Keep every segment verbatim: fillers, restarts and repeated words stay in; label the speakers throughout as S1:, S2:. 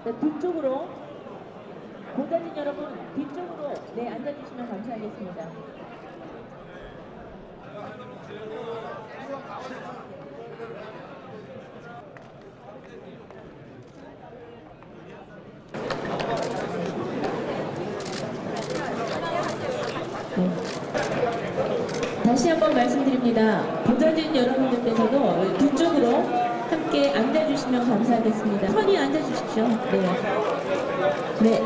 S1: 네, 뒤쪽으로 보좌진 여러분 뒤쪽으로 네 앉아주시면 감사하겠습니다. 네. 다시 한번 말씀드립니다. 보좌진 여러분들께서도 뒤쪽으로 함께 앉아주시면 감사하겠습니다. 편히 앉아주십시오. 네. 네.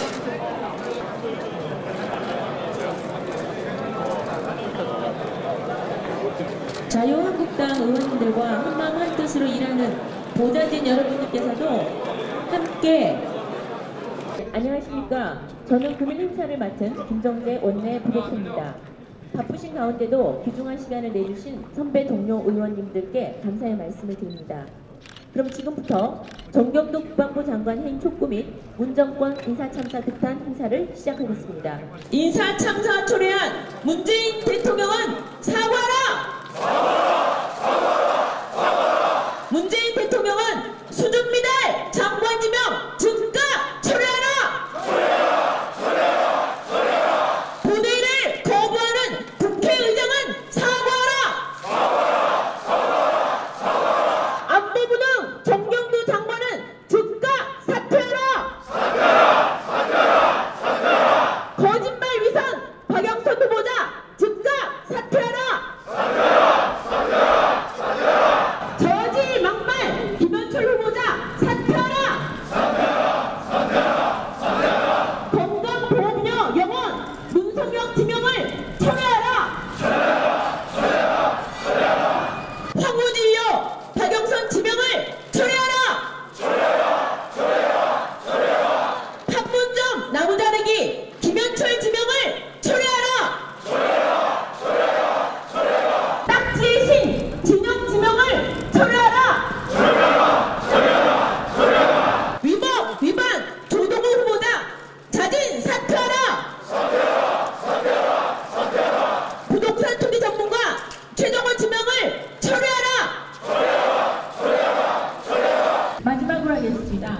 S1: 자유한국당 의원님들과 한마음 한뜻으로 일하는 보좌진 여러분들께서도 함께 안녕하십니까. 저는 금일 행사를 맡은 김정재 원내 부대표입니다. 바쁘신 가운데도 귀중한 시간을 내주신 선배 동료 의원님들께 감사의 말씀을 드립니다. 그럼 지금부터 정경도 국방부 장관 해임 촉구 및 문정권 인사참사 득탄 행사를 시작하겠습니다. 인사참사 초래한 문재인 대통령은 사과하라! 사과하라! 사과하라! 사과하라! 문재인 대통령은 수준 미달 장관 지명 즉각 철회하라! 철회하라! 철회하라! 철회하라! 본회의를 거부하는 국회의장은 사과하라! 사과하라! 사과하라! 사과하라! 안보부 등 정경도 장관은 즉각 사퇴하라! 사퇴하라! 사퇴하라! 사퇴하라! 거짓말 위선 박영선 후보자 즉각 사퇴하라! 사퇴하라! 사퇴하라! 사퇴하라! 저지 막말 김현철 후보자 사퇴하라! 사퇴하라! 사퇴하라! 사퇴하라! 건강보험료 영원 문성영 지명을 철회하라! 철회하라! 철회하라! 철회하라! 황우진료 박영선 지명을 철회하라! 철회하라! 철회하라! 철회하라! 판문점 나무자르기 김현철 지명을 철회하라! 철회하라! 철회하라! 철회하라! 딱지의 신 진영 지명을 철회하라! 철회하라! 철회하라! 철회하라! 위법 위반 조동호 후보자 자진 사퇴하라! 사퇴하라! 사퇴하라! 사퇴하라! 부동산 투기 전문가 최정원 지명을 철회하라! 철회하라! 철회하라! 철회하라! 마지막으로 하겠습니다.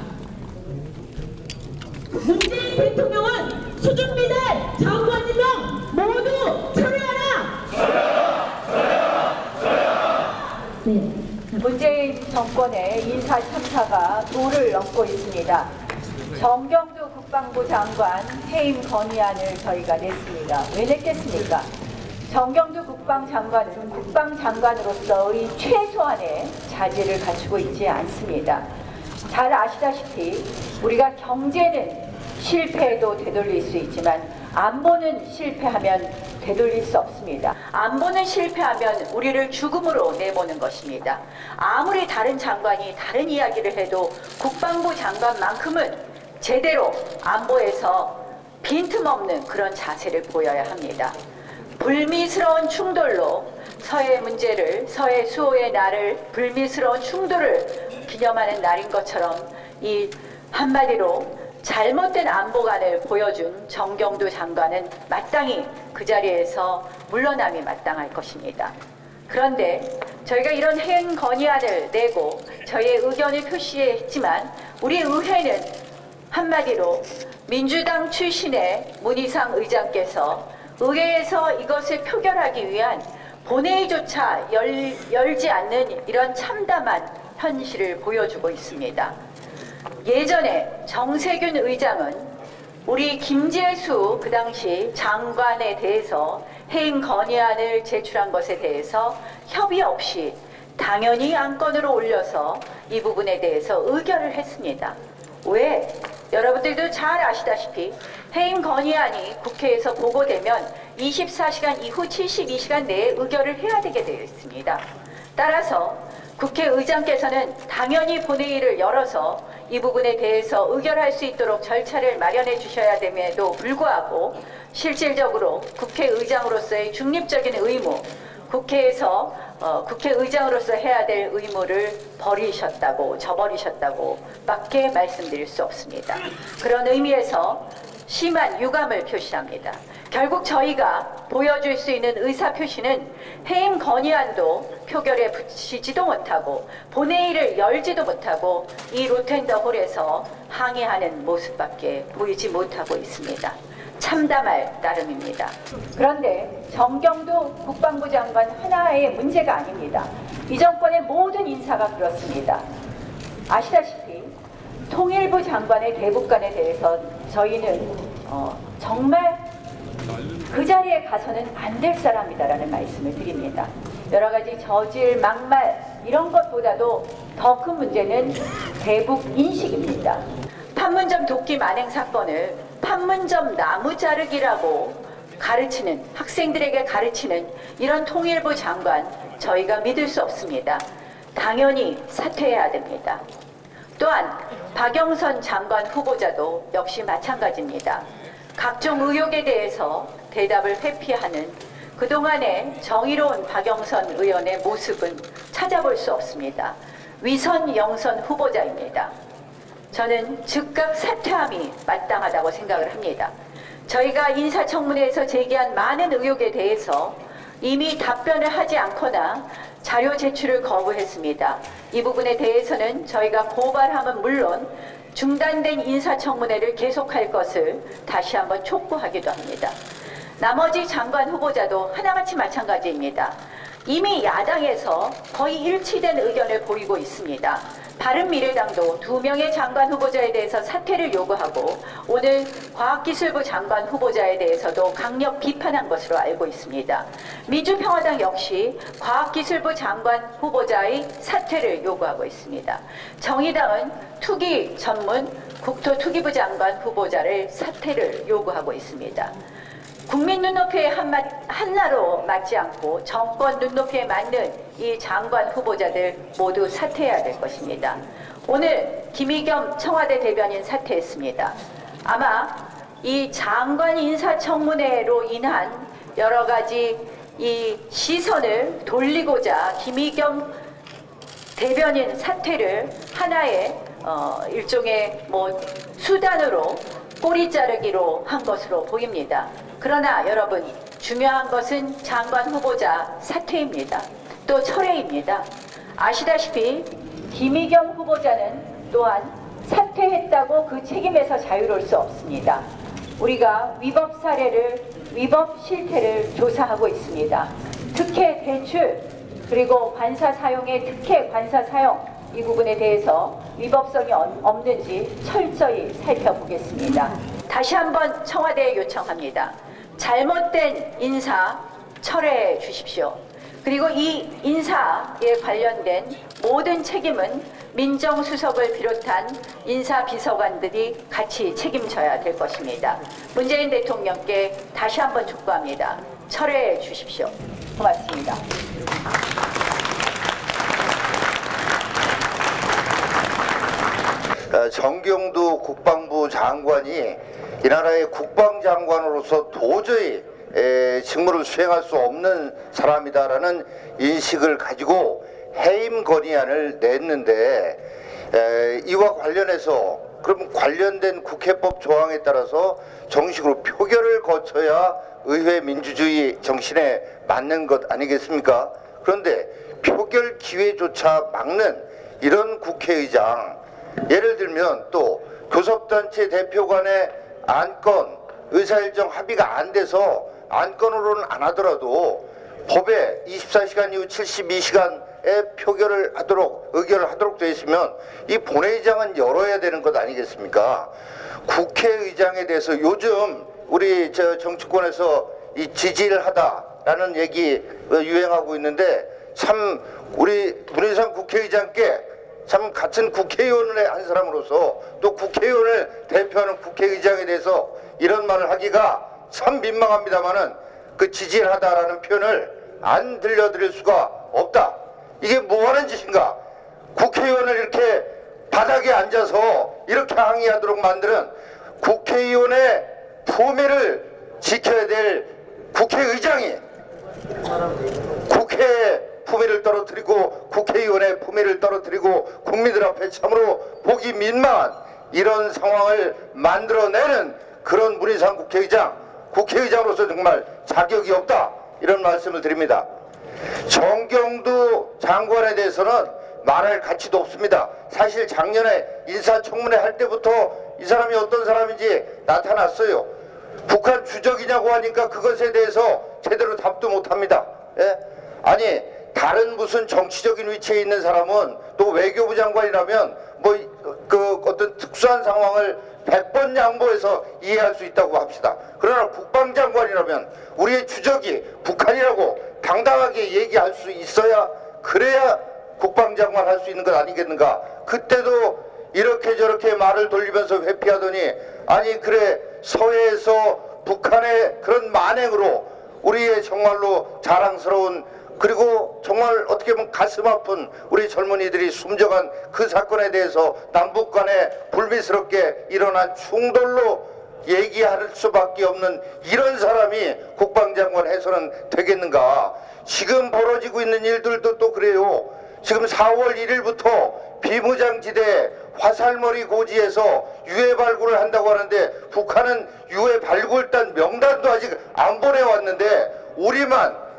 S1: 문재인 대통령은 수준 미달 장관 지명 모두 철회하라! 철회하라! 철회하라! 철회하라! 네.
S2: 문재인 정권의 인사 참사가 도를 넘고 있습니다. 정경도 국방부 장관 해임 건의안을 저희가 냈습니다. 왜 냈겠습니까? 정경도 국방장관은 국방장관으로서의 최소한의 자질을 갖추고 있지 않습니다. 잘 아시다시피 우리가 경제는 실패해도 되돌릴 수 있지만 안보는 실패하면 되돌릴 수 없습니다. 안보는 실패하면 우리를 죽음으로 내보는 것입니다. 아무리 다른 장관이 다른 이야기를 해도 국방부 장관만큼은 제대로 안보에서 빈틈없는 그런 자세를 보여야 합니다. 불미스러운 충돌로 서해 문제를, 서해 수호의 날을 불미스러운 충돌을 기념하는 날인 것처럼 이 한마디로 잘못된 안보관을 보여준 정경도 장관은 마땅히 그 자리에서 물러남이 마땅할 것입니다. 그런데 저희가 이런 해임 건의안을 내고 저희의 의견을 표시했지만 우리 의회는 한마디로 민주당 출신의 문희상 의장께서 의회에서 이것을 표결하기 위한 본회의조차 열, 열지 않는 이런 참담한 현실을 보여주고 있습니다. 예전에 정세균 의장은 우리 김재수 그 당시 장관에 대해서 해임 건의안을 제출한 것에 대해서 협의 없이 당연히 안건으로 올려서 이 부분에 대해서 의결을 했습니다. 왜? 여러분들도 잘 아시다시피 해임 건의안이 국회에서 보고되면 이십사 시간 이후 칠십이 시간 내에 의결을 해야 되게 되어 있습니다. 따라서 국회의장께서는 당연히 본회의를 열어서 이 부분에 대해서 의결할 수 있도록 절차를 마련해 주셔야 됨에도 불구하고 실질적으로 국회의장으로서의 중립적인 의무, 국회에서 어, 국회의장으로서 해야 될 의무를 버리셨다고, 저버리셨다고 밖에 말씀드릴 수 없습니다. 그런 의미에서 심한 유감을 표시합니다. 결국 저희가 보여줄 수 있는 의사표시는 해임 건의안도 표결에 붙이지도 못하고 본회의를 열지도 못하고 이 로텐더홀에서 항의하는 모습밖에 보이지 못하고 있습니다. 참담할 따름입니다. 그런데 정경도 국방부 장관 하나의 문제가 아닙니다. 이 정권의 모든 인사가 그렇습니다. 아시다시피 통일부 장관의 대북관에 대해서 저희는 어, 정말 그 자리에 가서는 안 될 사람이다라는 말씀을 드립니다. 여러 가지 저질, 막말 이런 것보다도 더 큰 문제는 대북 인식입니다. 판문점 도끼 만행 사건을 판문점 나무 자르기라고 가르치는, 학생들에게 가르치는 이런 통일부 장관 저희가 믿을 수 없습니다. 당연히 사퇴해야 됩니다. 또한 박영선 장관 후보자도 역시 마찬가지입니다. 각종 의혹에 대해서 대답을 회피하는 그동안의 정의로운 박영선 의원의 모습은 찾아볼 수 없습니다. 위선 영선 후보자입니다. 저는 즉각 사퇴함이 마땅하다고 생각을 합니다. 저희가 인사청문회에서 제기한 많은 의혹에 대해서 이미 답변을 하지 않거나 자료 제출을 거부했습니다. 이 부분에 대해서는 저희가 고발함은 물론 중단된 인사청문회를 계속할 것을 다시 한번 촉구하기도 합니다. 나머지 장관 후보자도 하나같이 마찬가지입니다. 이미 야당에서 거의 일치된 의견을 보이고 있습니다. 바른미래당도 두 명의 장관 후보자에 대해서 사퇴를 요구하고 오늘 과학기술부 장관 후보자에 대해서도 강력 비판한 것으로 알고 있습니다. 민주평화당 역시 과학기술부 장관 후보자의 사퇴를 요구하고 있습니다. 정의당은 투기 전문 국토투기부 장관 후보자를 사퇴를 요구하고 있습니다. 국민 눈높이에 한마, 한나로 맞지 않고 정권 눈높이에 맞는 이 장관 후보자들 모두 사퇴해야 될 것입니다. 오늘 김의겸 청와대 대변인 사퇴했습니다. 아마 이 장관 인사청문회로 인한 여러 가지 이 시선을 돌리고자 김의겸 대변인 사퇴를 하나의 어, 일종의 뭐 수단으로 꼬리 자르기로 한 것으로 보입니다. 그러나 여러분, 중요한 것은 장관 후보자 사퇴입니다. 또 철회입니다. 아시다시피 김의겸 후보자는 또한 사퇴했다고 그 책임에서 자유로울 수 없습니다. 우리가 위법 사례를, 위법 실태를 조사하고 있습니다. 특혜 대출, 그리고 관사 사용의 특혜 관사 사용, 이 부분에 대해서 위법성이 없는지 철저히 살펴보겠습니다. 다시 한번 청와대에 요청합니다. 잘못된 인사 철회해 주십시오. 그리고 이 인사에 관련된 모든 책임은 민정수석을 비롯한 인사비서관들이 같이 책임져야 될 것입니다. 문재인 대통령께 다시 한번 촉구합니다. 철회해 주십시오. 고맙습니다.
S3: 정경도 국방부 장관이 이 나라의 국방장관으로서 도저히 에, 직무를 수행할 수 없는 사람이다라는 인식을 가지고 해임 건의안을 냈는데, 에, 이와 관련해서 그럼 관련된 국회법 조항에 따라서 정식으로 표결을 거쳐야 의회 민주주의 정신에 맞는 것 아니겠습니까? 그런데 표결 기회조차 막는 이런 국회의장, 예를 들면 또 교섭단체 대표 간의 안건 의사일정 합의가 안 돼서 안건으로는 안 하더라도 법에 이십사 시간 이후 칠십이 시간에 표결을 하도록, 의결을 하도록 되어 있으면 이 본회의장은 열어야 되는 것 아니겠습니까? 국회의장에 대해서 요즘 우리 저 정치권에서 이 지지를 하다라는 얘기 유행하고 있는데, 참 우리 문희상 국회의장께 참 같은 국회의원을 한 사람으로서 또 국회의원을 대표하는 국회의장에 대해서 이런 말을 하기가 참 민망합니다만은 그 지지를 하다라는 표현을 안 들려드릴 수가 없다. 이게 뭐하는 짓인가? 국회의원을 이렇게 바닥에 앉아서 이렇게 항의하도록 만드는 국회의원의 품위를 지켜야 될 국회의장이 국회의 품위를 떨어뜨리고 국회의원의 품위를 떨어뜨리고 국민들 앞에 참으로 보기 민망한 이런 상황을 만들어내는 그런 문희상 국회의장, 국회의장으로서 정말 자격이 없다, 이런 말씀을 드립니다. 정경두 장관에 대해서는 말할 가치도 없습니다. 사실 작년에 인사청문회 할 때부터 이 사람이 어떤 사람인지 나타났어요. 북한 주적이냐고 하니까 그것에 대해서 제대로 답도 못합니다. 예? 아니 다른 무슨 정치적인 위치에 있는 사람은 또 외교부 장관이라면 뭐 그 어떤 특수한 상황을 백 번 양보해서 이해할 수 있다고 합시다. 그러나 국방장관이라면 우리의 주적이 북한이라고 당당하게 얘기할 수 있어야, 그래야 국방장관 할 수 있는 것 아니겠는가. 그때도 이렇게 저렇게 말을 돌리면서 회피하더니, 아니 그래 서해에서 북한의 그런 만행으로 우리의 정말로 자랑스러운, 그리고 정말 어떻게 보면 가슴 아픈 우리 젊은이들이 숨져간 그 사건에 대해서 남북 간에 불미스럽게 일어난 충돌로 얘기할 수밖에 없는 이런 사람이 국방장관 해서는 되겠는가. 지금 벌어지고 있는 일들도 또 그래요. 지금 사월 일일부터 비무장지대 화살머리 고지에서 유해 발굴을 한다고 하는데, 북한은 유해 발굴단 명단도 아직 안 보내왔는데 우리만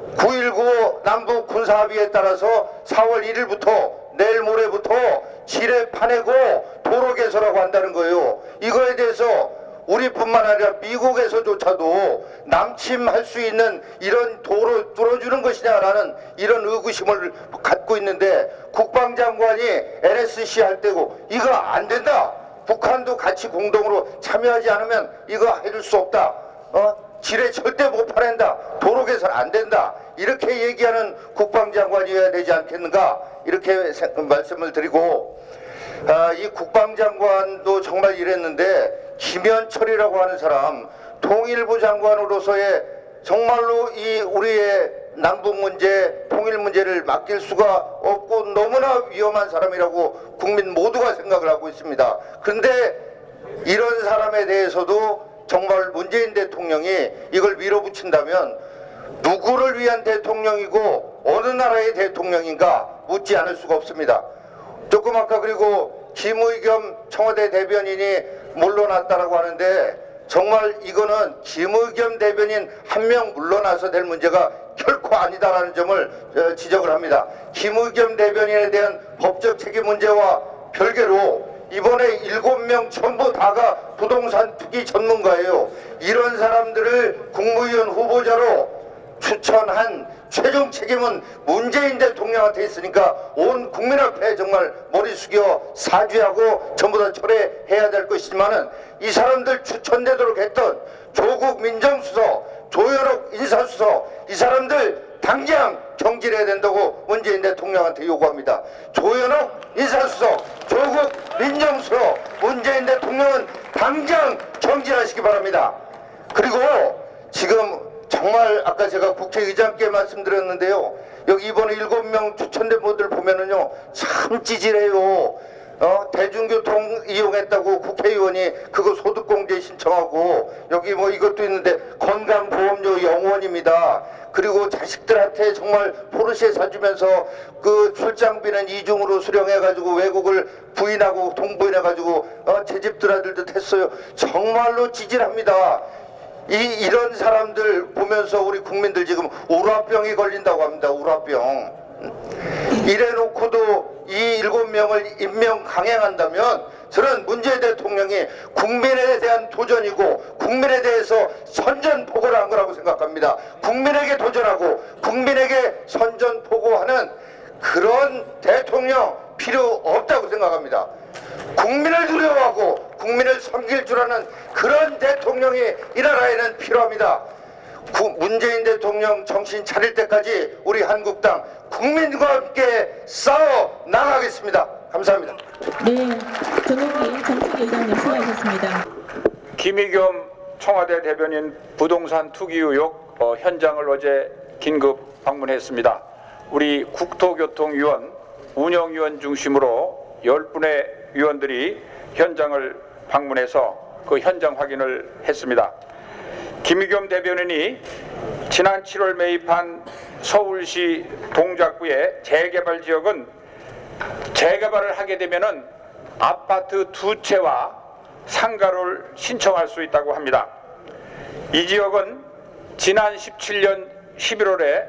S3: 구일구 남북 군사합의에 따라서 사월 일일부터 내일 모레부터 지뢰 파내고 도로 개설하고 한다는 거예요. 이거에 대해서 우리뿐만 아니라 미국에서조차도 남침할 수 있는 이런 도로 뚫어주는 것이냐라는 이런 의구심을 갖고 있는데, 국방장관이 엔에스씨 할 때고 이거 안 된다, 북한도 같이 공동으로 참여하지 않으면 이거 해줄 수 없다, 어? 지뢰 절대 못 파낸다, 도로 개선 안 된다, 이렇게 얘기하는 국방장관이어야 되지 않겠는가, 이렇게 말씀을 드리고, 아, 이 국방장관도 정말 이랬는데, 김현철이라고 하는 사람, 통일부 장관으로서의 정말로 이 우리의 남북 문제, 통일 문제를 맡길 수가 없고 너무나 위험한 사람이라고 국민 모두가 생각을 하고 있습니다. 그런데 이런 사람에 대해서도 정말 문재인 대통령이 이걸 밀어붙인다면 누구를 위한 대통령이고 어느 나라의 대통령인가 묻지 않을 수가 없습니다. 조금 아까 그리고 김의겸 청와대 대변인이 물러났다라고 하는데, 정말 이거는 김의겸 대변인 한 명 물러나서 될 문제가 결코 아니다라는 점을 지적을 합니다. 김의겸 대변인에 대한 법적 책임 문제와 별개로 이번에 일곱 명 전부 다가 부동산 투기 전문가예요. 이런 사람들을 국무위원 후보자로 추천한 최종 책임은 문재인 대통령한테 있으니까 온 국민 앞에 정말 머리 숙여 사죄하고 전부 다 철회해야 될 것이지만은, 이 사람들 추천되도록 했던 조국 민정수석, 조현옥 인사수석, 이 사람들 당장 경질해야 된다고 문재인 대통령한테 요구합니다. 조현옥 인사수석, 조국 민정수석, 문재인 대통령은 당장 경질하시기 바랍니다. 그리고 지금 정말 아까 제가 국회의장께 말씀드렸는데요, 여기 이번에 일곱 명 추천된 분들 보면은요 참 찌질해요. 어, 대중교통 이용했다고 국회의원이 그거 소득공제 신청하고, 여기 뭐 이것도 있는데 건강보험료 영원입니다. 그리고 자식들한테 정말 포르쉐 사주면서 그 출장비는 이중으로 수령해가지고 외국을 부인하고 동부인해가지고 어, 제 집들 아들도 했어요. 정말로 찌질합니다. 이, 이런 사람들 보면서 우리 국민들 지금 우라병이 걸린다고 합니다. 우라병. 이래놓고도 이 일곱 명을 임명 강행한다면 저는 문재인 대통령이 국민에 대한 도전이고 국민에 대해서 선전포고를 한 거라고 생각합니다. 국민에게 도전하고 국민에게 선전포고하는 그런 대통령 필요 없다고 생각합니다. 국민을 두려워하고 국민을 섬길 줄 아는 그런 대통령이 이 나라에는 필요합니다. 구, 문재인 대통령 정신 차릴 때까지 우리 한국당 국민과 함께 싸워 나가겠습니다. 감사합니다.
S1: 네, 전용기 정책 의장님 수고하셨습니다.
S4: 김의겸 청와대 대변인 부동산 투기 의혹 어, 현장을 어제 긴급 방문했습니다. 우리 국토교통위원, 운영위원 중심으로 열 분의 위원들이 현장을 방문해서 그 현장 확인을 했습니다. 김의겸 대변인이 지난 칠월 매입한 서울시 동작구의 재개발 지역은 재개발을 하게 되면은 아파트 두 채와 상가를 신청할 수 있다고 합니다. 이 지역은 지난 십칠 년 십일월에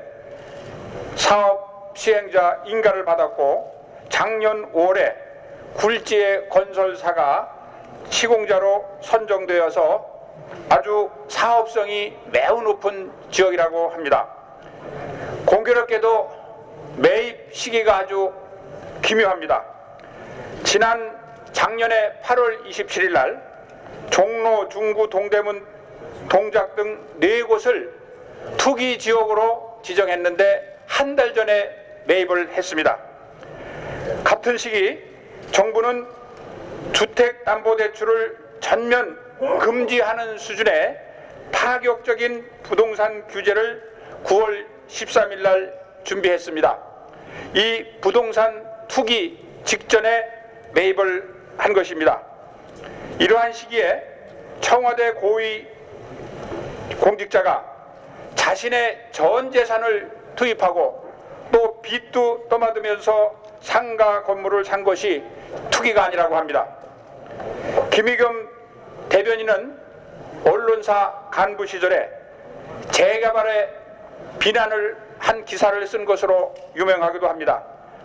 S4: 사업 시행자 인가를 받았고 작년 오월에 굴지의 건설사가 시공자로 선정되어서 아주 사업성이 매우 높은 지역이라고 합니다. 공교롭게도 매입 시기가 아주 기묘합니다. 지난 작년에 팔월 이십칠일 날 종로, 중구, 동대문, 동작 등 네 곳을 투기 지역으로 지정했는데 한 달 전에 매입을 했습니다. 같은 시기 정부는 주택담보대출을 전면 금지하는 수준의 파격적인 부동산 규제를 구월 십삼일 날 준비했습니다. 이 부동산 투기 직전에 매입을 한 것입니다. 이러한 시기에 청와대 고위 공직자가 자신의 전 재산을 투입하고 또 빚도 떠맡으면서 상가 건물을 산 것이 투기가 아니라고 합니다. 김의겸 대변인은 언론사 간부 시절에 재개발에 비난을 한 기사를 쓴 것으로 유명하기도 합니다.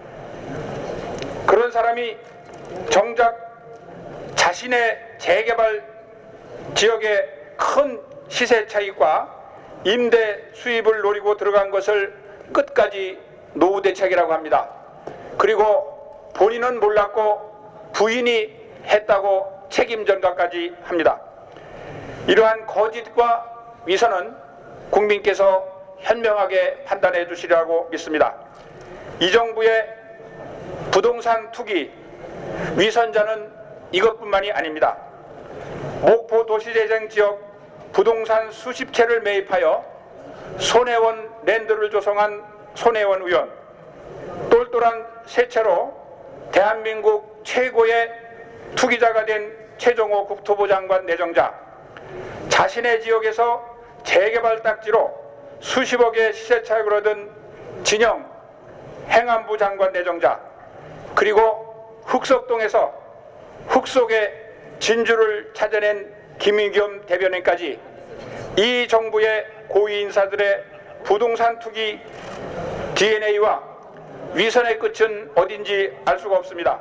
S4: 그런 사람이 정작 자신의 재개발 지역의 큰 시세 차익과 임대 수입을 노리고 들어간 것을 끝까지 노후대책이라고 합니다. 그리고 본인은 몰랐고 부인이 했다고 책임 전가까지 합니다. 이러한 거짓과 위선은 국민께서 현명하게 판단해 주시리라고 믿습니다. 이 정부의 부동산 투기 위선자는 이것뿐만이 아닙니다. 목포 도시재생 지역 부동산 수십 채를 매입하여 손혜원 랜드를 조성한 손혜원 의원, 똘똘한 세 채로 대한민국 최고의 투기자가 된 최종호 국토부 장관 내정자, 자신의 지역에서 재개발 딱지로 수십억의 시세 차익을 얻은 진영 행안부 장관 내정자, 그리고 흑석동에서 흑속의 진주를 찾아낸 김의겸 대변인까지 이 정부의 고위 인사들의 부동산 투기 디엔에이와 위선의 끝은 어딘지 알 수가 없습니다.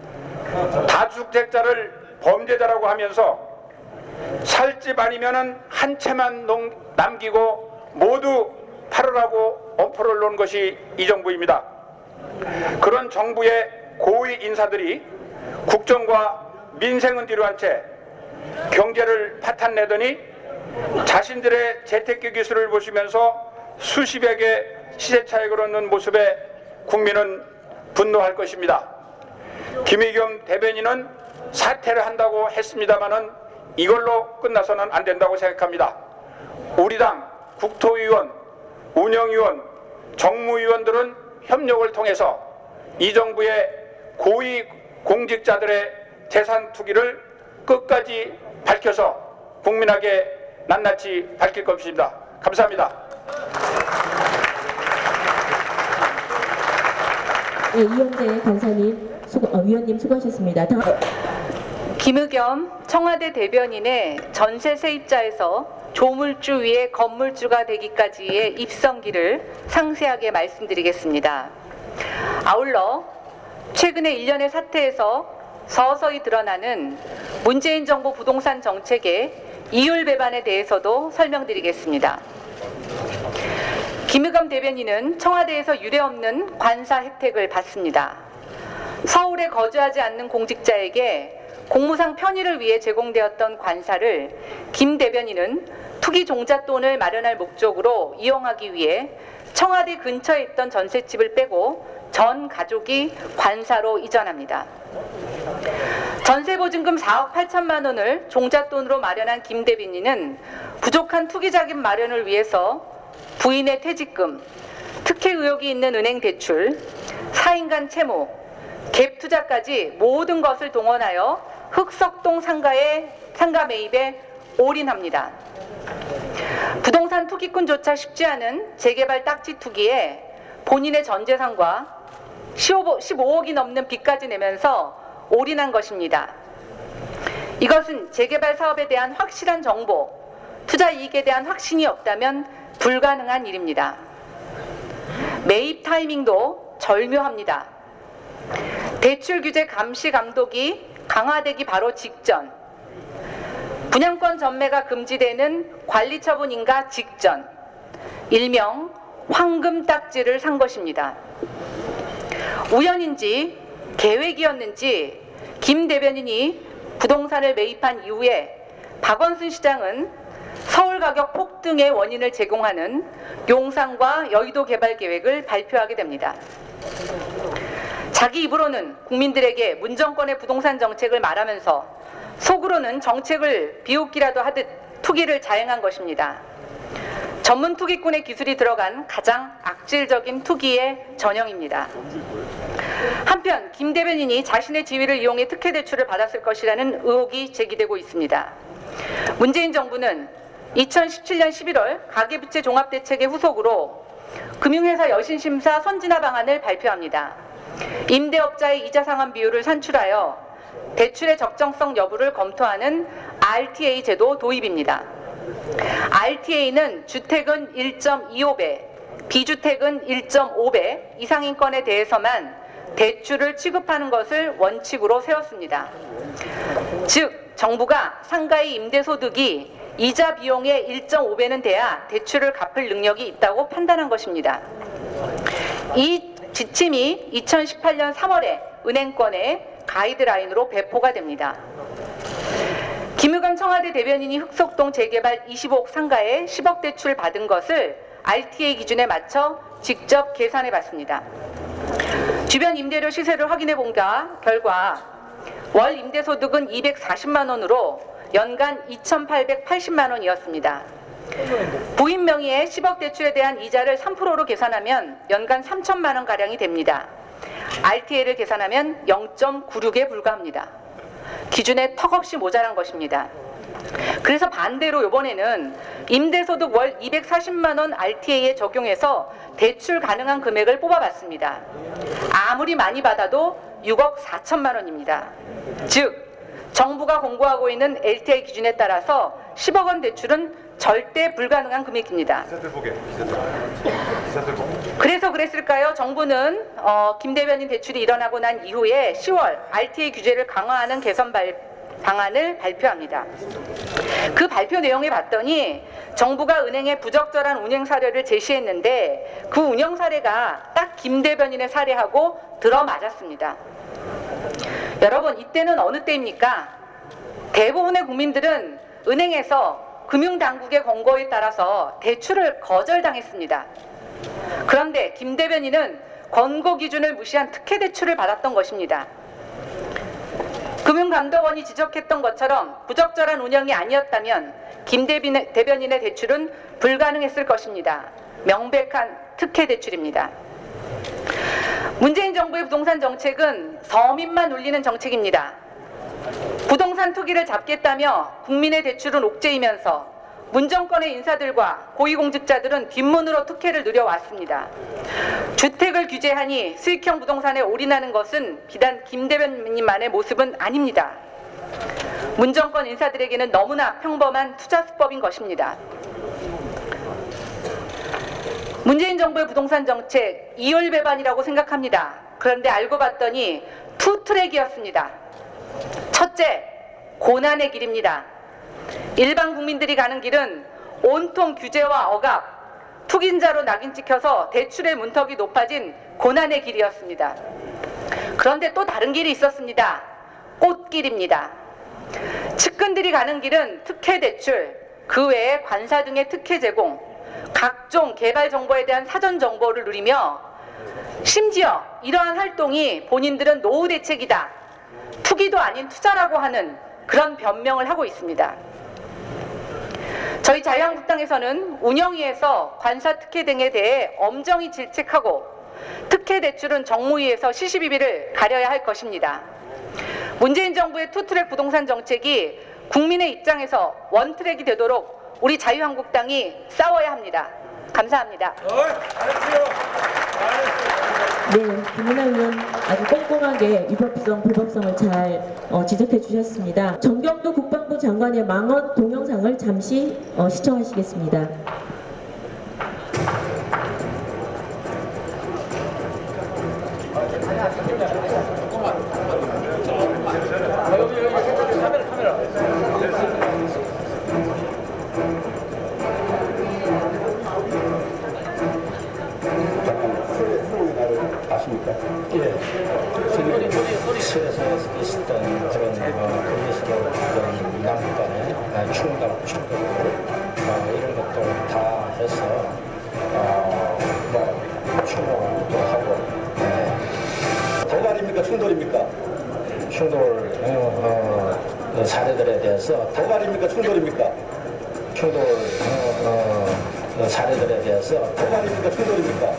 S4: 다주택자를 범죄자라고 하면서 살 집 아니면은 한 채만 남기고 모두 팔으라고 어퍼를 놓은 것이 이 정부입니다. 그런 정부의 고위 인사들이 국정과 민생은 뒤로 한 채 경제를 파탄내더니 자신들의 재테크 기술을 보시면서 수십억의 시세 차익을 얻는 모습에 국민은 분노할 것입니다. 김의겸 대변인은 사퇴를 한다고 했습니다마는 이걸로 끝나서는 안 된다고 생각합니다. 우리 당 국토위원, 운영위원, 정무위원들은 협력을 통해서 이 정부의 고위 공직자들의 재산 투기를 끝까지 밝혀서 국민에게 낱낱이 밝힐 것입니다. 감사합니다.
S1: 네, 이현재 간사님, 수고, 어, 위원님 수고하셨습니다. 당...
S2: 김의겸 청와대 대변인의 전세 세입자에서 조물주 위에 건물주가 되기까지의 입성기를 상세하게 말씀드리겠습니다. 아울러 최근의 일련의 사태에서 서서히 드러나는 문재인 정부 부동산 정책의 이율 배반에 대해서도 설명드리겠습니다. 김의겸 대변인은 청와대에서 유례없는 관사 혜택을 받습니다. 서울에 거주하지 않는 공직자에게 공무상 편의를 위해 제공되었던 관사를 김 대변인은 투기 종잣돈을 마련할 목적으로 이용하기 위해 청와대 근처에 있던 전셋집을 빼고 전 가족이 관사로 이전합니다. 전세보증금 사억 팔천만 원을 종잣돈으로 마련한 김 대변인은 부족한 투기 자금 마련을 위해서 부인의 퇴직금, 특혜 의혹이 있는 은행 대출, 사인간 채무, 갭 투자까지 모든 것을 동원하여 흑석동 상가의 상가 매입에 올인합니다. 부동산 투기꾼조차 쉽지 않은 재개발 딱지 투기에 본인의 전 재산과 십오억이 넘는 빚까지 내면서 올인한 것입니다. 이것은 재개발 사업에 대한 확실한 정보, 투자 이익에 대한 확신이 없다면 불가능한 일입니다. 매입 타이밍도 절묘합니다. 대출 규제 감시 감독이 강화되기 바로 직전, 분양권 전매가 금지되는 관리 처분 인가 직전, 일명 황금 딱지를 산 것입니다. 우연인지 계획이었는지 김 대변인이 부동산을 매입한 이후에 박원순 시장은 서울 가격 폭등의 원인을 제공하는 용산과 여의도 개발 계획을 발표하게 됩니다. 자기 입으로는 국민들에게 문정권의 부동산 정책을 말하면서 속으로는 정책을 비웃기라도 하듯 투기를 자행한 것입니다. 전문 투기꾼의 기술이 들어간 가장 악질적인 투기의 전형입니다. 한편 김 대변인이 자신의 지위를 이용해 특혜 대출을 받았을 것이라는 의혹이 제기되고 있습니다. 문재인 정부는 이천십칠 년 십일월 가계부채 종합대책의 후속으로 금융회사 여신심사 선진화 방안을 발표합니다. 임대업자의 이자 상환 비율을 산출하여 대출의 적정성 여부를 검토하는 알티에이 제도 도입입니다. 알티에이는 주택은 일 점 이오 배, 비주택은 일 점 오 배 이상인 건에 대해서만 대출을 취급하는 것을 원칙으로 세웠습니다. 즉, 정부가 상가의 임대소득이 이자 비용의 일 점 오 배는 돼야 대출을 갚을 능력이 있다고 판단한 것입니다. 이 지침이 이천십팔 년 삼월에 은행권에 가이드라인으로 배포가 됩니다. 김의겸 청와대 대변인이 흑석동 재개발 이십오억 상가에 십억 대출 받은 것을 알티에이 기준에 맞춰 직접 계산해 봤습니다. 주변 임대료 시세를 확인해 본 결과 월 임대소득은 이백사십만 원으로 연간 이천팔백팔십만 원이었습니다. 부인 명의의 십억 대출에 대한 이자를 삼 퍼센트로 계산하면 연간 삼천만 원 가량이 됩니다. 알티에이를 계산하면 영 점 구육에 불과합니다. 기준에 턱없이 모자란 것입니다. 그래서 반대로 이번에는 임대소득 월 이백사십만 원 알티에이에 적용해서 대출 가능한 금액을 뽑아봤습니다. 아무리 많이 받아도 육억 사천만 원입니다. 즉, 정부가 공고하고 있는 엘티아이 기준에 따라서 십억 원 대출은 절대 불가능한 금액입니다. 그래서 그랬을까요? 정부는 어, 김 대변인 대출이 일어나고 난 이후에 시월 알티에이 규제를 강화하는 개선 발, 방안을 발표합니다. 그 발표 내용에 봤더니 정부가 은행에 부적절한 운영 사례를 제시했는데 그 운영 사례가 딱 김 대변인의 사례하고 들어맞았습니다. 여러분, 이때는 어느 때입니까? 대부분의 국민들은 은행에서 금융당국의 권고에 따라서 대출을 거절당했습니다. 그런데 김 대변인은 권고 기준을 무시한 특혜 대출을 받았던 것입니다. 금융감독원이 지적했던 것처럼 부적절한 운영이 아니었다면 김 대변인의 대출은 불가능했을 것입니다. 명백한 특혜 대출입니다. 문재인 정부의 부동산 정책은 서민만 울리는 정책입니다. 부동산 투기를 잡겠다며 국민의 대출은 옥죄이면서 문정권의 인사들과 고위공직자들은 뒷문으로 특혜를 누려왔습니다. 주택을 규제하니 수익형 부동산에 올인하는 것은 비단 김 대변인만의 모습은 아닙니다. 문정권 인사들에게는 너무나 평범한 투자 수법인 것입니다. 문재인 정부의 부동산 정책 이율배반이라고 생각합니다. 그런데 알고 봤더니 투 트랙이었습니다. 첫째, 고난의 길입니다. 일반 국민들이 가는 길은 온통 규제와 억압, 투긴자로 낙인 찍혀서 대출의 문턱이 높아진 고난의 길이었습니다. 그런데 또 다른 길이 있었습니다. 꽃길입니다. 측근들이 가는 길은 특혜 대출, 그 외에 관사 등의 특혜 제공, 각종 개발 정보에 대한 사전 정보를 누리며 심지어 이러한 활동이 본인들은 노후 대책이다, 투기도 아닌 투자라고 하는 그런 변명을 하고 있습니다. 저희 자유한국당에서는 운영위에서 관사 특혜 등에 대해 엄정히 질책하고 특혜 대출은 정무위에서 시시비비를 가려야 할 것입니다. 문재인 정부의 투트랙 부동산 정책이 국민의 입장에서 원트랙이 되도록 우리 자유한국당이 싸워야 합니다. 감사합니다.
S5: 어, 잘했어요. 잘했어요.
S1: 네, 김은하 의원 아주 꼼꼼하게 위법성, 불법성을 잘 어, 지적해 주셨습니다. 정경도 국방부 장관의 망언 동영상을 잠시 어, 시청하시겠습니다.
S5: 아십니까? 예. 실에서 있었던 그런 거기서로 어떤 남북 간의 충돌, 충돌 어, 이런 것들 다 해서 어, 뭐 추모도 하고 네.
S6: 도발입니까? 충돌입니까?
S5: 충돌 어, 어, 사례들에 대해서
S6: 도발입니까? 충돌입니까?
S5: 충돌 어, 어, 사례들에 대해서
S6: 도발입니까? 충돌입니까?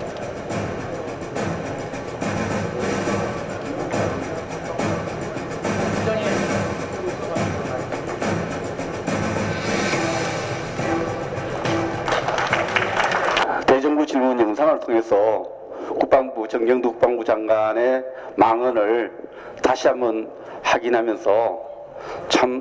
S7: 대정부 질문 영상을 통해서 국방부 정경두 국방부 장관의 망언을 다시 한번 확인하면서 참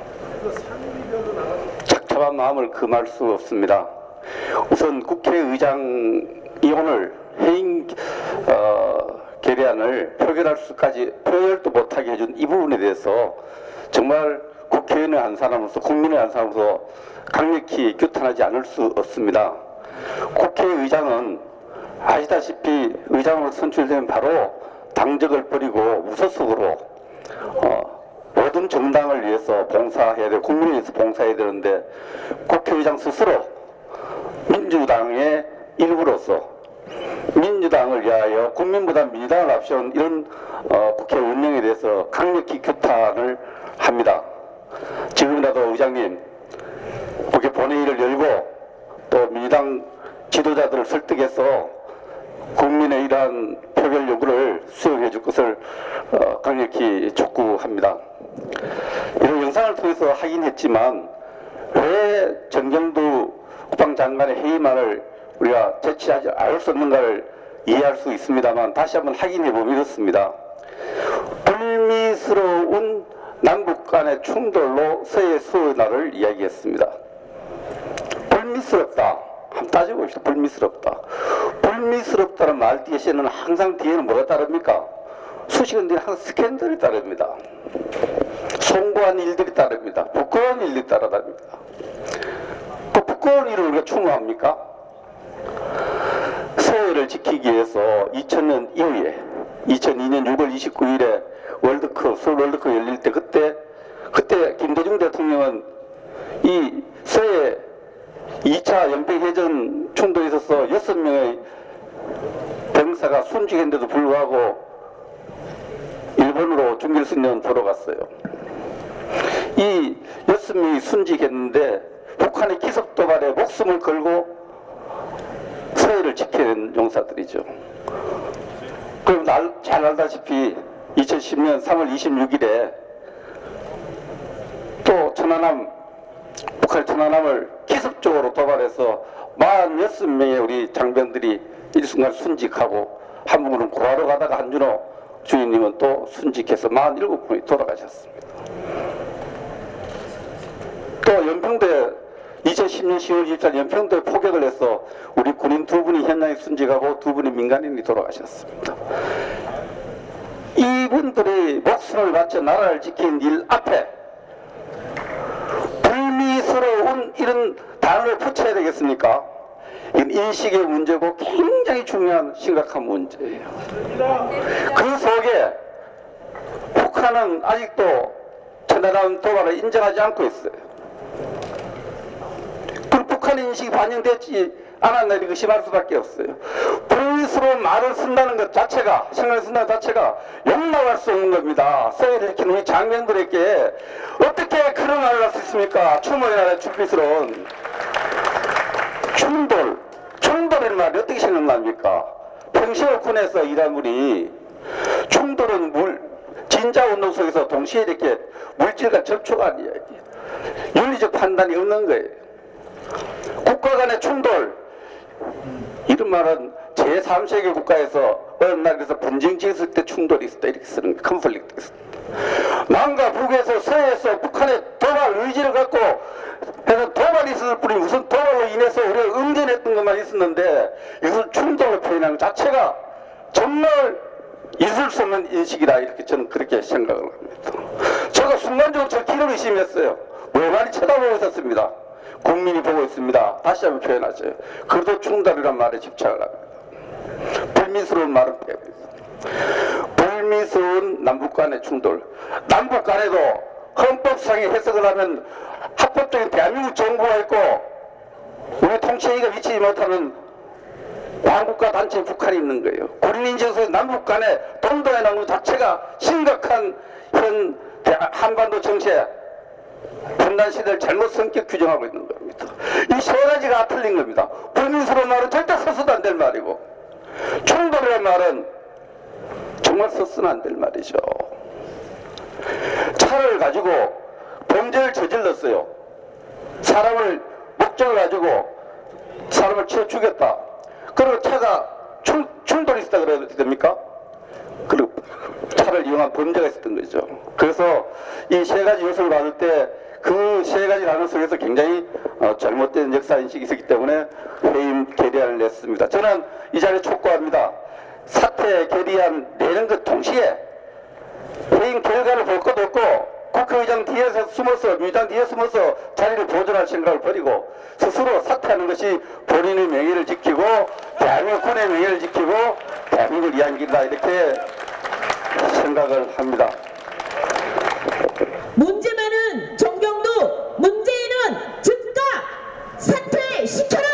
S7: 착잡한 마음을 금할 수 없습니다. 우선 국회의장이 오늘 해임 어, 결의안을 표결할 수까지 표결도 못하게 해준 이 부분에 대해서 정말 국회의원의 한 사람으로서 국민의 한 사람으로서 강력히 규탄하지 않을 수 없습니다. 국회의장은 아시다시피 의장으로 선출되면 바로 당적을 버리고 무소속으로 어, 모든 정당을 위해서 봉사해야 되고 국민을 위해서 봉사해야 되는데 국회의장 스스로 민주당의 일부로서 민주당을 위하여 국민보다 민주당을 앞세운 이런 어, 국회 운영에 대해서 강력히 규탄을 합니다. 지금이라도 의장님 국회 본회의를 열고 또 민주당 지도자들을 설득해서 국민의 이러한 표결 요구를 수용해 줄 것을 어, 강력히 촉구합니다. 이런 영상을 통해서 확인했지만 왜 정경두 국방장관의 해임안을 우리가 제치하지 않을 수 없는가를 이해할 수 있습니다만 다시 한번 확인해 보면 이렇습니다. 불미스러운 남북 간의 충돌로 서해 수원화를 이야기했습니다. 불미스럽다. 한번 따져봅시다. 불미스럽다. 불미스럽다는 말 뒤에는 항상 뒤에는 뭐가 따릅니까? 수식은 뒤에 항상 스캔들이 따릅니다. 송구한 일들이 따릅니다. 부끄러운 일들이 따라다닙니다. 그 부끄러운 일을 우리가 추모합니까? 서해를 지키기 위해서 이천 년 이후에 이천이 년 유월 이십구일에 월드컵, 서울 월드컵 열릴 때 그때 그때 김대중 대통령은 이 서해 이 차 연평해전 충돌에 있어서 여섯 명의 병사가 순직했는데도 불구하고 일본으로 중길선언 보러 갔어요. 이 여섯 명이 순직했는데 북한의 기습도발에 목숨을 걸고 서해를 지켜낸 용사들이죠. 그럼 잘 알다시피 이천십 년 삼월 이십육일에 또 천안함 북한 천안함을 기습적으로 도발해서 사십육 명의 우리 장병들이 일순간 순직하고 한 분은 구하러 가다가 한준호 주인님은 또 순직해서 사십칠 분이 돌아가셨습니다. 또 연평도에 이천십 년 시월 이십사일 연평도에 포격을 해서 우리 군인 두 분이 현장에 순직하고 두 분의 민간인이 돌아가셨습니다. 이분들의 목숨을 바쳐 나라를 지킨 일 앞에 불미스러운 이런 단어를 붙여야 되겠습니까? 이건 인식의 문제고 굉장히 중요한 심각한 문제예요. 그 속에 북한은 아직도 천안함 도발을 인정하지 않고 있어요. 그 북한의 인식이 반영됐지 않았나 이렇게 의심할 수밖에 없어요. 불미스러운 말을 쓴다는 것 자체가, 생각을 쓴다는 것 자체가 용납할 수 없는 겁니다. 서해를 지키는 우리 장병들에게 어떻게 그런 말을 할 수 있습니까? 추모의 날에 불미스러운 충돌, 충돌이라는 말이 어떻게 생각납니까? 평시에 군에서 일한 분이 충돌은 물, 진자 운동 속에서 동시에 이렇게 물질과 접촉한 이야기, 윤리적 판단이 없는 거예요. 국가 간의 충돌, 이런 말은 제삼 세계 국가에서 어느 날 그래서 분쟁지 있을 때 충돌이 있었다 이렇게 쓰는 컨플릭트 있었다. 남과 북에서 서에서 북한의 도발 의지를 갖고 해서 도발이 있었을 뿐이 무슨 도발로 인해서 우리가 응전했던 것만 있었는데 이것을 충돌로 표현하는 것 자체가 정말 있을 수 없는 인식이다 이렇게 저는 그렇게 생각을 합니다. 제가 순간적으로 저 길을 의심했어요. 왜 많이 쳐다보고 있었습니다. 국민이 보고 있습니다. 다시 한번 표현하죠. 그래도 충돌이란 말에 집착을 합니다. 불미스러운 말은 빼고 있습니다. 불미스러운 남북 간의 충돌. 남북 간에도 헌법상의 해석을 하면 합법적인 대한민국 정부가 있고 우리 통치기가 미치지 못하는 왕국가 단체 북한이 있는 거예요. 군인인증서에서 남북 간의 동도의 난국 자체가 심각한 현 한반도 정세 분단 시대를 잘못 성격 규정하고 있는 겁니다. 이 세 가지가 틀린 겁니다. 불민스러운 말은 절대 써서도 안 될 말이고 충돌이라는 말은 정말 써서는 안 될 말이죠. 차를 가지고 범죄를 저질렀어요. 사람을 목적을 가지고 사람을 치어 죽였다. 그리고 차가 충, 충돌이 있었다 그래야 됩니까? 그리고 차를 이용한 범죄가 있었던 거죠. 그래서 이 세 가지 요소를 받을 때 그 세 가지 단어 속에서 굉장히 어, 잘못된 역사인식이 있었기 때문에 해임 결의안을 냈습니다. 저는 이 자리에 촉구합니다. 사퇴 결의안 내는 것 동시에 해임 결과를 볼 것도 없고 국회의장 뒤에서 숨어서 민주당 뒤에 숨어서 자리를 보존할 생각을 버리고 스스로 사퇴하는 것이 본인의 명예를 지키고 대한민국군의 명예를 지키고 대한민국을 이야기한다 이렇게 생각을 합니다.
S1: 문제 많은 정경도 문재인은 즉각 사퇴시켜라!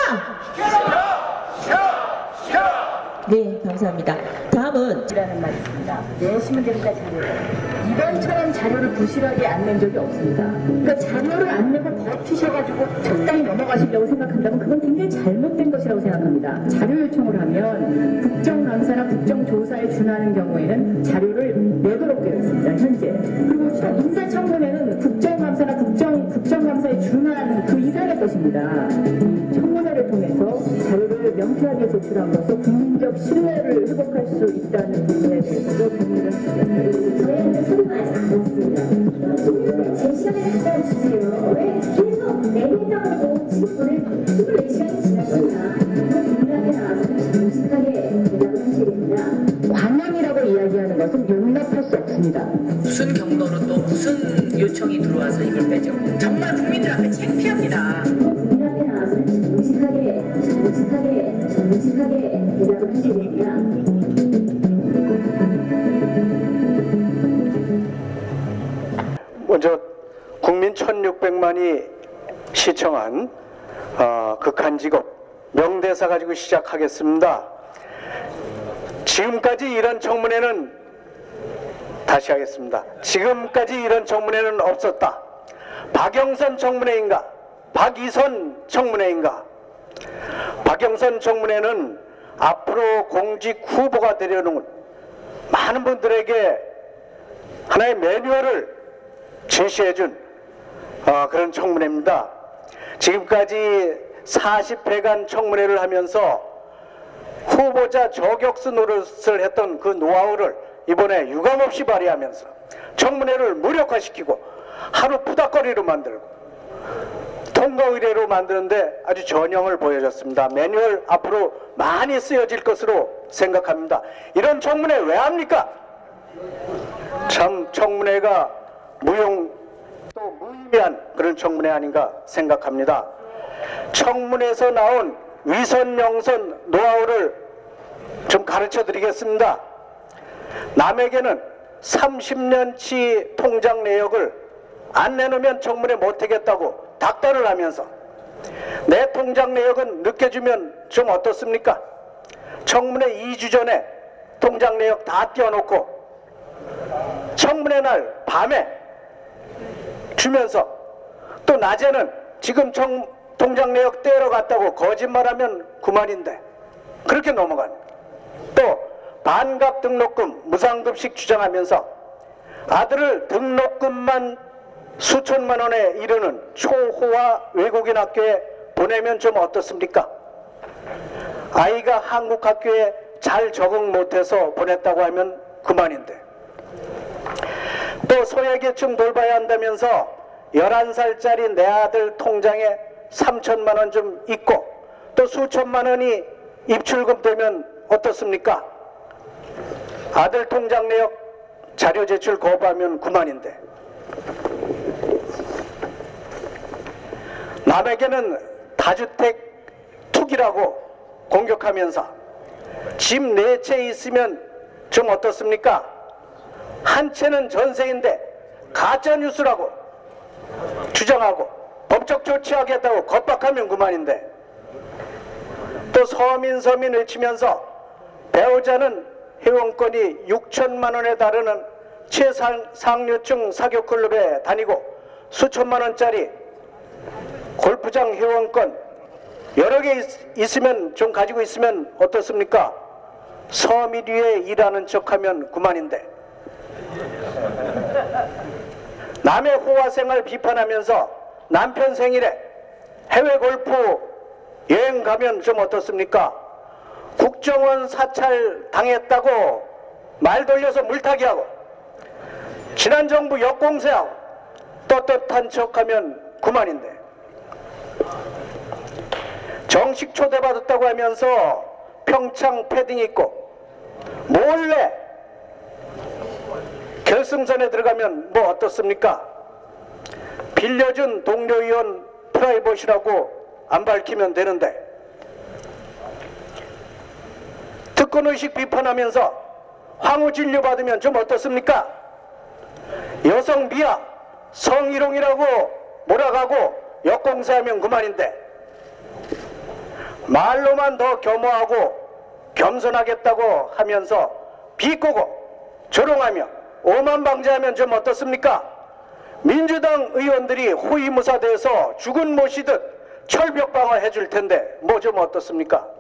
S1: 네, 감사합니다. 다음은
S8: 이라는 말이 있습니다. 내시면 됩니다, 자료를. 이번처럼 자료를 부실하게 안 낸 적이 없습니다. 그러니까 자료를 안 내고 버티셔가지고 적당히 넘어가시려고 생각한다면 그건 굉장히 잘못된 것이라고 생각합니다. 자료 요청을 하면 국정감사나 국정조사에 준하는 경우에는 자료를 내도록 되어 있습니다, 현재. 그리고 인사청문회는 국정감사나 국정, 국정감사에 준하는 그 이상의 것입니다. 청문회를 통해서 자료를 명쾌하게 제출함으로써 국민적 신뢰를 회복할 수 있다는 부분에 대해서도 동의를 합니다.
S9: 저희한테 소리가 아직 안 왔습니다. 좀 제 시간에 갖다 주세요. 왜 계속 내린다고 지금 보낸 이십사 시간이 지났습니다. 이거 민감하게 나와서 정직하게 대답을 하시겠습니다.
S8: 관행이라고 이야기하는 것은 용납할 수 없습니다.
S10: 무슨 경로로 또 무슨 요청이 들어와서 이걸 빼죠? 정말 국민들 앞에 창피합니다.
S9: 국민 앞에 나와서 정직하게, 정직하게, 정직하게 대답을 하시겠습니다.
S11: 먼저 국민 천육백만이 시청한 어, 극한직업 명대사 가지고 시작하겠습니다. 지금까지 이런 청문회는 다시 하겠습니다. 지금까지 이런 청문회는 없었다. 박영선 청문회인가? 박이선 청문회인가? 박영선 청문회는 앞으로 공직 후보가 되려는 많은 분들에게 하나의 매뉴얼을 제시해준 어, 그런 청문회입니다. 지금까지 사십 회간 청문회를 하면서 후보자 저격수 노릇을 했던 그 노하우를 이번에 유감없이 발휘하면서 청문회를 무력화시키고 하루 푸닥거리로 만들고 통과 의례로 만드는데 아주 전형을 보여줬습니다. 매뉴얼 앞으로 많이 쓰여질 것으로 생각합니다. 이런 청문회 왜 합니까? 참 청문회가 무용 또 무의미한 그런 청문회 아닌가 생각합니다. 청문회에서 나온 위선 영선 노하우를 좀 가르쳐 드리겠습니다. 남에게는 삼십 년치 통장 내역을 안 내놓으면 청문회 못하겠다고 닥달을 하면서 내 통장 내역은 늦게 주면 좀 어떻습니까? 청문회 이 주 전에 통장 내역 다 띄워놓고 청문회 날 밤에 주면서 또 낮에는 지금 청, 통장 내역 떼러 갔다고 거짓말하면 그만인데 그렇게 넘어갑니다. 또 반값 등록금 무상급식 주장하면서 아들을 등록금만 수천만 원에 이르는 초호화 외국인 학교에 보내면 좀 어떻습니까? 아이가 한국 학교에 잘 적응 못해서 보냈다고 하면 그만인데, 또 소외계층 돌봐야 한다면서 열한 살짜리 내 아들 통장에 삼천만 원 좀 있고 또 수천만 원이 입출금 되면 어떻습니까? 아들 통장 내역 자료 제출 거부하면 그만인데, 남에게는 다주택 투기라고 공격하면서 집 네 채 있으면 좀 어떻습니까? 한 채는 전세인데 가짜뉴스라고 주장하고 법적 조치하겠다고 겁박하면 그만인데, 또 서민 서민 외치면서 배우자는 회원권이 육천만 원에 달하는 최상류층 사교클럽에 다니고 수천만 원짜리 골프장 회원권 여러 개 있, 있으면 좀 가지고 있으면 어떻습니까? 서민 위에 일하는 척하면 그만인데, 남의 호화생활 비판하면서 남편 생일에 해외 골프 여행 가면 좀 어떻습니까? 국정원 사찰 당했다고 말 돌려서 물타기 하고 지난 정부 역공세하고 떳떳한 척하면 그만인데, 정식 초대받았다고 하면서 평창 패딩 입고 몰래 결승선에 들어가면 뭐 어떻습니까? 빌려준 동료 의원 프라이버시라고 안 밝히면 되는데, 특권의식 비판하면서 황후 진료 받으면 좀 어떻습니까? 여성 미화, 성희롱이라고 몰아가고 역공세하면 그만인데, 말로만 더 겸허하고 겸손하겠다고 하면서 비꼬고 조롱하며 오만방자하면 좀 어떻습니까? 민주당 의원들이 호위무사돼서 죽은 못이듯 철벽방어 해줄 텐데 뭐 좀 어떻습니까?